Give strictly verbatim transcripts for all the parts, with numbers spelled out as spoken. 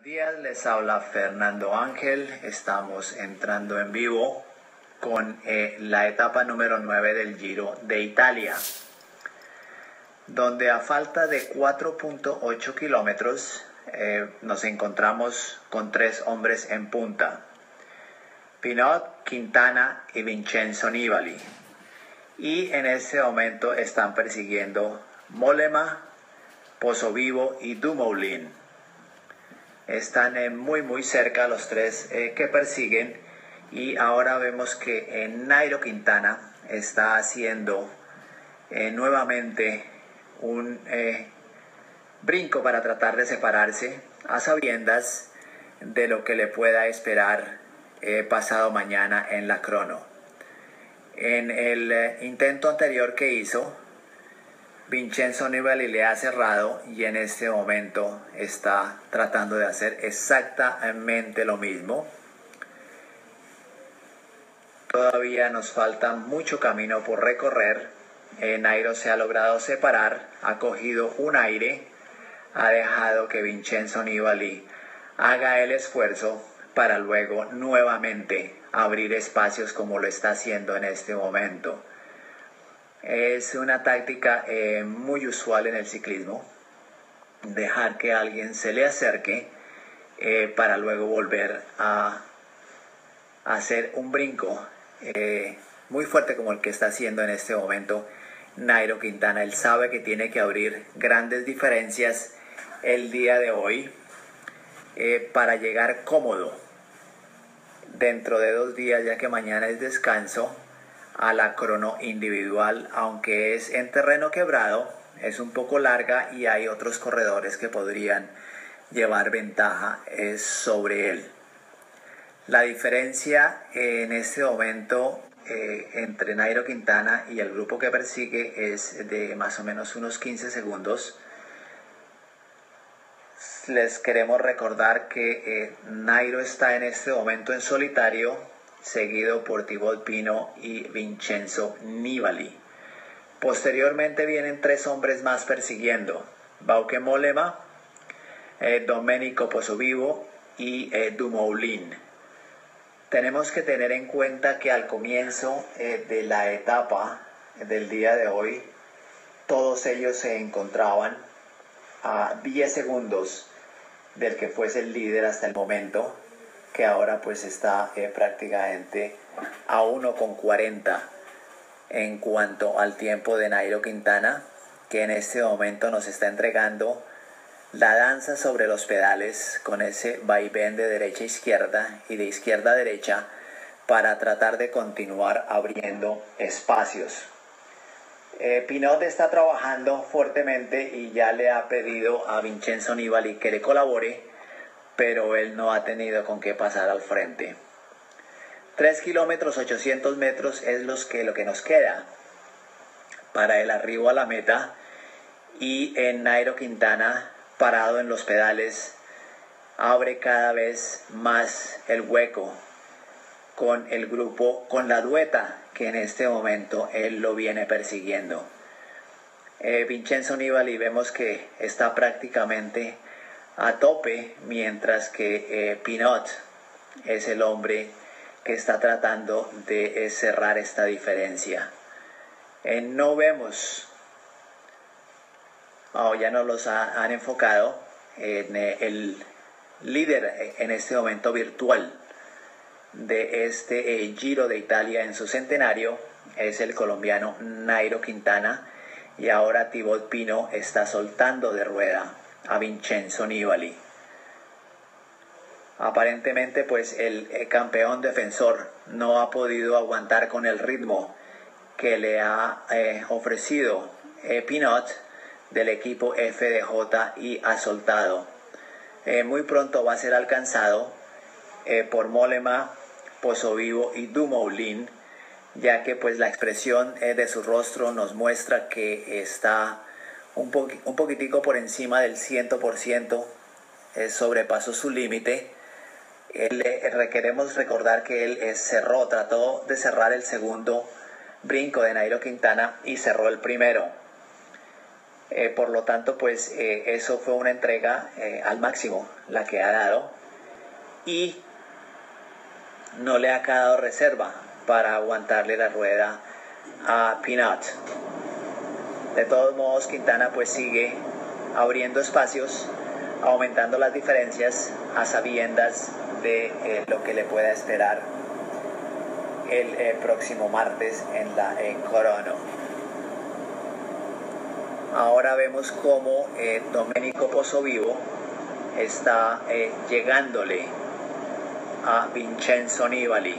Días, les habla Fernando Ángel. Estamos entrando en vivo con eh, la etapa número nueve del Giro de Italia, donde a falta de cuatro punto ocho kilómetros eh, nos encontramos con tres hombres en punta: Pinot, Quintana y Vincenzo Nibali. Y en este momento están persiguiendo Mollema, Pozzovivo y Dumoulin. Están eh, muy muy cerca los tres eh, que persiguen, y ahora vemos que eh, Nairo Quintana está haciendo eh, nuevamente un eh, brinco para tratar de separarse, a sabiendas de lo que le pueda esperar eh, pasado mañana en la crono. En el eh, intento anterior que hizo, Vincenzo Nibali le ha cerrado, y en este momento está tratando de hacer exactamente lo mismo. Todavía nos falta mucho camino por recorrer. Eh, Nairo se ha logrado separar, ha cogido un aire, ha dejado que Vincenzo Nibali haga el esfuerzo para luego nuevamente abrir espacios como lo está haciendo en este momento. Es una táctica eh, muy usual en el ciclismo, dejar que alguien se le acerque eh, para luego volver a, a hacer un brinco eh, muy fuerte como el que está haciendo en este momento Nairo Quintana. Él sabe que tiene que abrir grandes diferencias el día de hoy eh, para llegar cómodo dentro de dos días, ya que mañana es descanso, a la crono individual, aunque es en terreno quebrado, es un poco larga y hay otros corredores que podrían llevar ventaja eh, sobre él. La diferencia eh, en este momento eh, entre Nairo Quintana y el grupo que persigue es de más o menos unos quince segundos. Les queremos recordar que eh, Nairo está en este momento en solitario, seguido por Thibaut Pinot y Vincenzo Nibali. Posteriormente vienen tres hombres más persiguiendo: Bauke Mollema, eh, Domenico Pozzovivo y eh, Dumoulin. Tenemos que tener en cuenta que al comienzo eh, de la etapa del día de hoy, todos ellos se encontraban a diez segundos del que fuese el líder hasta el momento, que ahora pues está eh, prácticamente a uno con cuarenta en cuanto al tiempo de Nairo Quintana, que en este momento nos está entregando la danza sobre los pedales, con ese vaivén de derecha a izquierda y de izquierda a derecha, para tratar de continuar abriendo espacios. Eh, Pinot está trabajando fuertemente y ya le ha pedido a Vincenzo Nibali que le colabore, pero él no ha tenido con qué pasar al frente. tres kilómetros ochocientos metros es los que, lo que nos queda para el arribo a la meta, y en Nairo Quintana, parado en los pedales, abre cada vez más el hueco con el grupo, con la dueta que en este momento él lo viene persiguiendo. Eh, Vincenzo Nibali vemos que está prácticamente a tope, mientras que eh, Pinot es el hombre que está tratando de eh, cerrar esta diferencia. Eh, no vemos, oh, ya nos los ha, han enfocado en eh, el líder en este momento virtual de este eh, Giro de Italia en su centenario, es el colombiano Nairo Quintana, y ahora Thibaut Pinot está soltando de rueda a Vincenzo Nibali. Aparentemente pues el eh, campeón defensor no ha podido aguantar con el ritmo que le ha eh, ofrecido eh, Pinot del equipo F D J, y ha soltado. Eh, muy pronto va a ser alcanzado eh, por Mollema, Pozzovivo y Dumoulin, ya que pues la expresión eh, de su rostro nos muestra que está un, po un poquitico por encima del cien por ciento, eh, sobrepasó su límite. Eh, queremos recordar que él eh, cerró, trató de cerrar el segundo brinco de Nairo Quintana y cerró el primero. Eh, por lo tanto, pues eh, eso fue una entrega eh, al máximo la que ha dado, y no le ha quedado reserva para aguantarle la rueda a Pinot. De todos modos, Quintana pues sigue abriendo espacios, aumentando las diferencias a sabiendas de eh, lo que le pueda esperar el eh, próximo martes en la eh, Crono. Ahora vemos cómo eh, Domenico Pozzovivo está eh, llegándole a Vincenzo Nibali,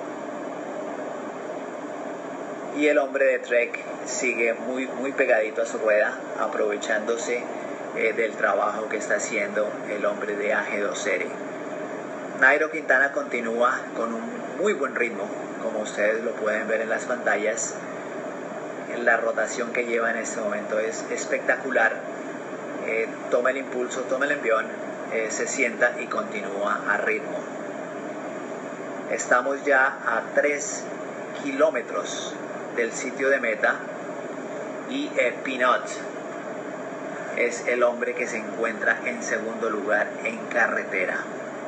y el hombre de Trek sigue muy, muy pegadito a su rueda, aprovechándose eh, del trabajo que está haciendo el hombre de A G dos R. Nairo Quintana continúa con un muy buen ritmo, como ustedes lo pueden ver en las pantallas. La rotación que lleva en este momento es espectacular. Eh, toma el impulso, toma el envión, eh, se sienta y continúa a ritmo. Estamos ya a tres kilómetros del sitio de meta, y eh, Pinot es el hombre que se encuentra en segundo lugar en carretera.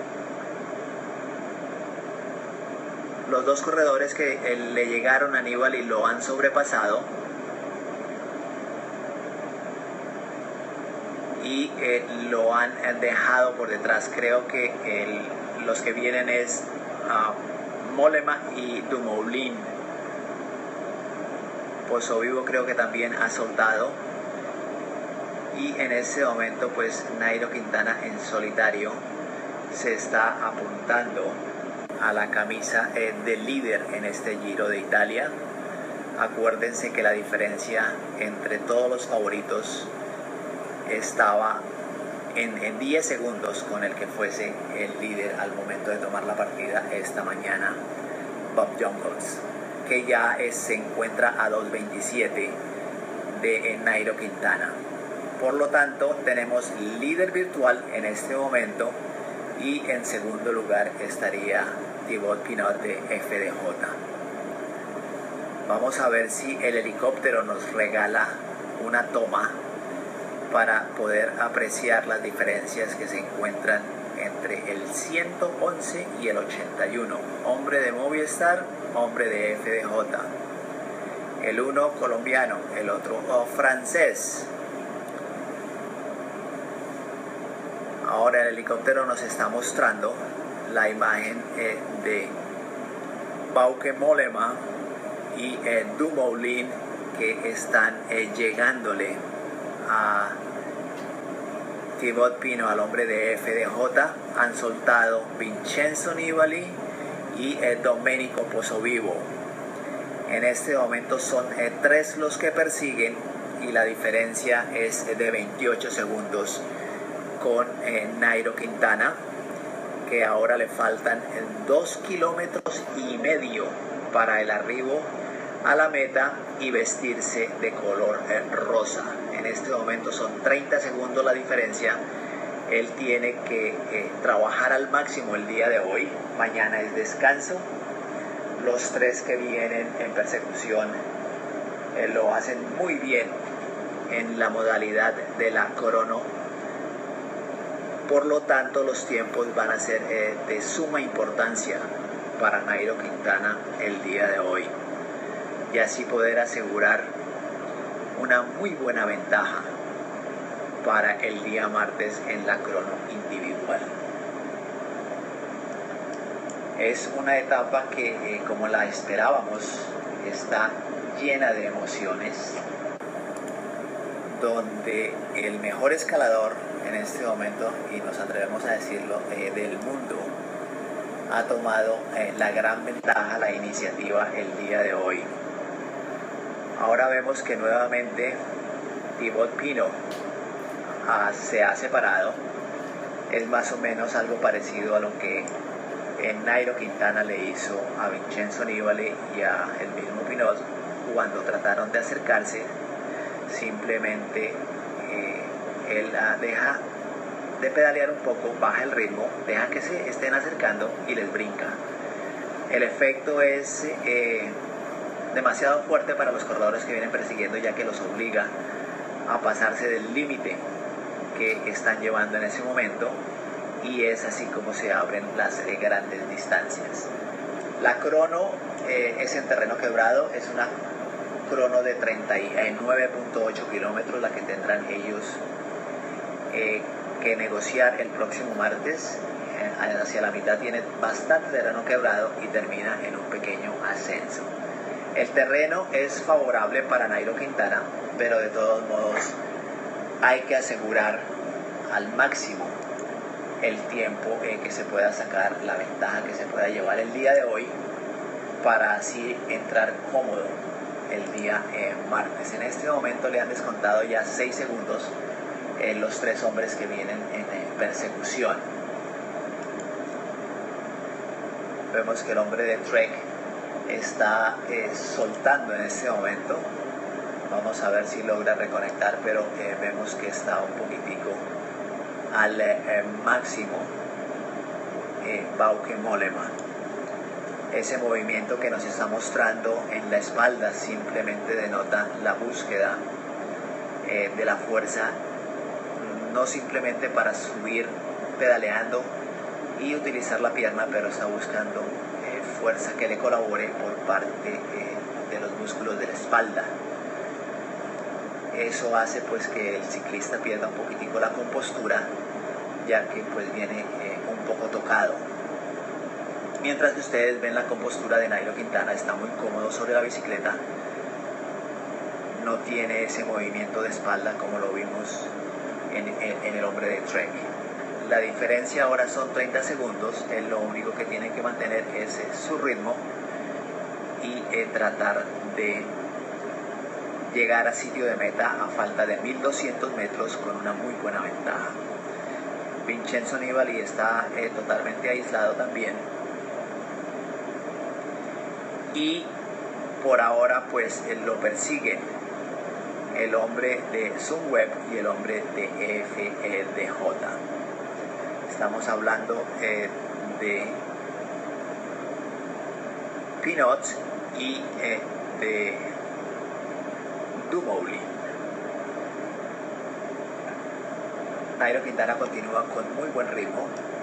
Los dos corredores que eh, le llegaron a Nibali lo han sobrepasado, y eh, lo han dejado por detrás. Creo que el, los que vienen es uh, Mollema y Dumoulin. Pozzovivo creo que también ha soltado, y en ese momento pues Nairo Quintana en solitario se está apuntando a la camisa eh, de líder en este Giro de Italia. Acuérdense que la diferencia entre todos los favoritos estaba en, en diez segundos con el que fuese el líder al momento de tomar la partida esta mañana, Bob Jungels, que ya es, se encuentra a dos veintisiete de eh, Nairo Quintana. Por lo tanto, tenemos líder virtual en este momento, y en segundo lugar estaría Thibaut Pinot de F D J. Vamos a ver si el helicóptero nos regala una toma para poder apreciar las diferencias que se encuentran entre el ciento once y el ochenta y uno. Hombre de Movistar, hombre de F D J. El uno colombiano, el otro oh, francés. Ahora el helicóptero nos está mostrando la imagen eh, de Bauke Mollema y eh, Dumoulin, que están eh, llegándole a Thibaut Pinot, al hombre de F D J. Han soltado Vincenzo Nibali y eh, Domenico Pozzovivo. En este momento son eh, tres los que persiguen, y la diferencia es eh, de veintiocho segundos con eh, Nairo Quintana, que ahora le faltan eh, dos kilómetros y medio para el arribo a la meta y vestirse de color eh, rosa. En este momento son treinta segundos la diferencia. Él tiene que eh, trabajar al máximo el día de hoy. Mañana es descanso. Los tres que vienen en persecución eh, lo hacen muy bien en la modalidad de la crono. Por lo tanto, los tiempos van a ser eh, de suma importancia para Nairo Quintana el día de hoy, y así poder asegurar una muy buena ventaja para el día martes en la crono individual. Es una etapa que, eh, como la esperábamos, está llena de emociones, donde el mejor escalador en este momento, y nos atrevemos a decirlo, eh, del mundo, ha tomado eh, la gran ventaja, la iniciativa el día de hoy. Ahora vemos que nuevamente Thibaut Pinot ah, se ha separado. Es más o menos algo parecido a lo que eh, Nairo Quintana le hizo a Vincenzo Nibali y a el mismo Pinot cuando trataron de acercarse. Simplemente eh, él ah, deja de pedalear un poco, baja el ritmo, deja que se estén acercando y les brinca. El efecto es eh, demasiado fuerte para los corredores que vienen persiguiendo, ya que los obliga a pasarse del límite que están llevando en ese momento, y es así como se abren las eh, grandes distancias. La crono eh, es en terreno quebrado, es una crono de treinta y nueve punto ocho kilómetros la que tendrán ellos eh, que negociar el próximo martes. Eh, hacia la mitad tiene bastante terreno quebrado y termina en un pequeño ascenso. El terreno es favorable para Nairo Quintana, pero de todos modos hay que asegurar al máximo el tiempo eh, que se pueda sacar, la ventaja que se pueda llevar el día de hoy, para así entrar cómodo el día eh, martes. En este momento le han descontado ya seis segundos eh, los tres hombres que vienen en eh, persecución. Vemos que el hombre de Trek está eh, soltando en este momento. Vamos a ver si logra reconectar, pero eh, vemos que está un poquitico al eh, máximo eh, Bauke Mollema. Ese movimiento que nos está mostrando en la espalda simplemente denota la búsqueda eh, de la fuerza, no simplemente para subir pedaleando y utilizar la pierna, pero está buscando eh, fuerza que le colabore por parte eh, de los músculos de la espalda. Eso hace pues que el ciclista pierda un poquitico la compostura, ya que pues viene eh, un poco tocado. Mientras que ustedes ven la compostura de Nairo Quintana, está muy cómodo sobre la bicicleta, no tiene ese movimiento de espalda como lo vimos en, en, en el hombre de Trek. La diferencia ahora son treinta segundos, él lo único que tiene que mantener es eh, su ritmo y eh, tratar de llegar a sitio de meta a falta de mil doscientos metros con una muy buena ventaja. Vincenzo Nibali está eh, totalmente aislado también, y por ahora pues él lo persiguen el hombre de Sunweb y el hombre de E F D J. Estamos hablando eh, de Pinot y eh, de Dumoulin. Nairo Quintana continúa con muy buen ritmo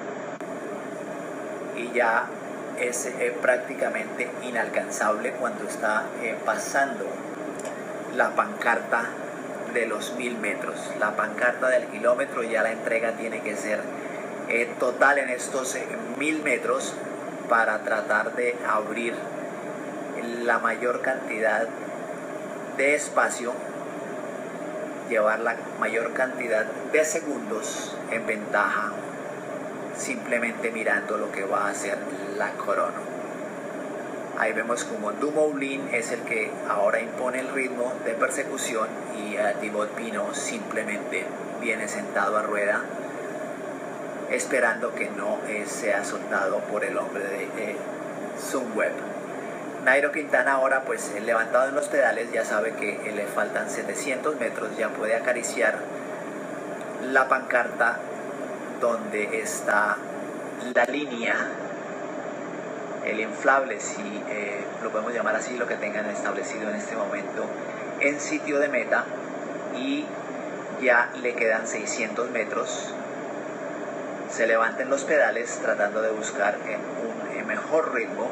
y ya es eh, prácticamente inalcanzable cuando está eh, pasando la pancarta de los mil metros. La pancarta del kilómetro, ya la entrega tiene que ser eh, total en estos eh, mil metros para tratar de abrir la mayor cantidad de espacio, llevar la mayor cantidad de segundos en ventaja, simplemente mirando lo que va a hacer la crono. Ahí vemos como Dumoulin es el que ahora impone el ritmo de persecución y uh, Thibaut Pinot simplemente viene sentado a rueda esperando que no eh, sea soltado por el hombre de eh, Sunweb. Nairo Quintana ahora pues levantado en los pedales, ya sabe que le faltan setecientos metros, ya puede acariciar la pancarta donde está la línea, el inflable, si eh, lo podemos llamar así, lo que tengan establecido en este momento en sitio de meta, y ya le quedan seiscientos metros. Se levanta en los pedales tratando de buscar eh, un eh, mejor ritmo,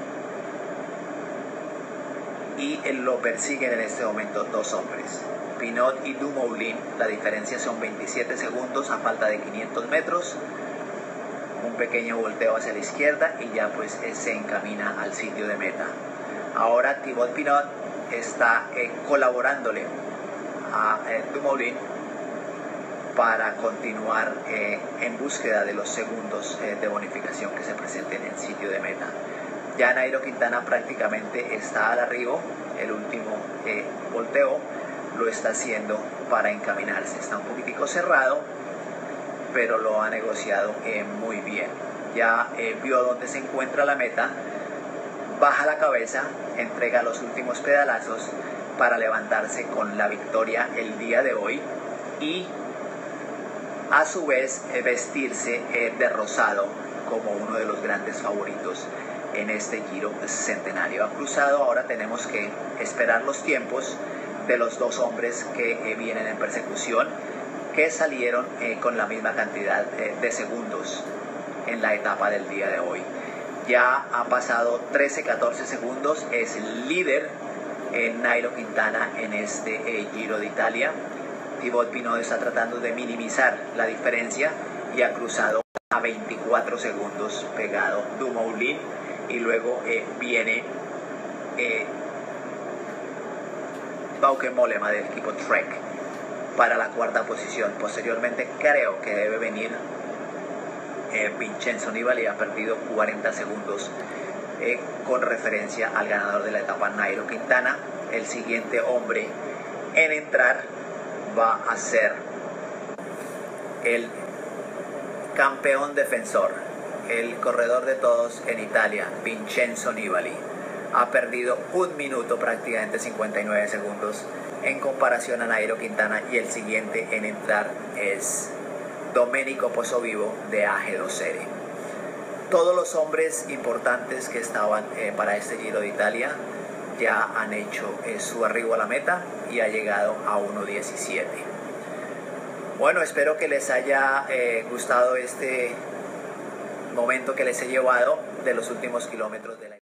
y eh, lo persiguen en este momento dos hombres, Pinot y Dumoulin. La diferencia son veintisiete segundos a falta de quinientos metros. Un pequeño volteo hacia la izquierda y ya pues eh, se encamina al sitio de meta. Ahora Thibaut Pinot está eh, colaborándole a eh, Dumoulin para continuar eh, en búsqueda de los segundos eh, de bonificación que se presenten en el sitio de meta. Ya Nairo Quintana prácticamente está al arribo, el último eh, volteo lo está haciendo para encaminarse. Está un poquitico cerrado, pero lo ha negociado eh, muy bien. Ya eh, vio dónde se encuentra la meta, baja la cabeza, entrega los últimos pedalazos para levantarse con la victoria el día de hoy y a su vez eh, vestirse eh, de rosado como uno de los grandes favoritos en este Giro Centenario. Ha cruzado, ahora tenemos que esperar los tiempos de los dos hombres que eh, vienen en persecución, que salieron eh, con la misma cantidad eh, de segundos en la etapa del día de hoy. Ya ha pasado trece a catorce segundos, es el líder eh, Nairo Quintana en este eh, Giro de Italia. Thibaut Pinot está tratando de minimizar la diferencia y ha cruzado a veinticuatro segundos pegado Dumoulin, y luego eh, viene eh, Bauke Mollema del equipo Trek para la cuarta posición. Posteriormente creo que debe venir eh, Vincenzo Nibali, ha perdido cuarenta segundos eh, con referencia al ganador de la etapa, Nairo Quintana. El siguiente hombre en entrar va a ser el campeón defensor, el corredor de todos en Italia, Vincenzo Nibali. Ha perdido un minuto, prácticamente cincuenta y nueve segundos, en comparación a Nairo Quintana, y el siguiente en entrar es Domenico Pozzovivo de A G dos R. Todos los hombres importantes que estaban eh, para este Giro de Italia ya han hecho eh, su arribo a la meta y ha llegado a uno diecisiete. Bueno, espero que les haya eh, gustado este momento que les he llevado de los últimos kilómetros de la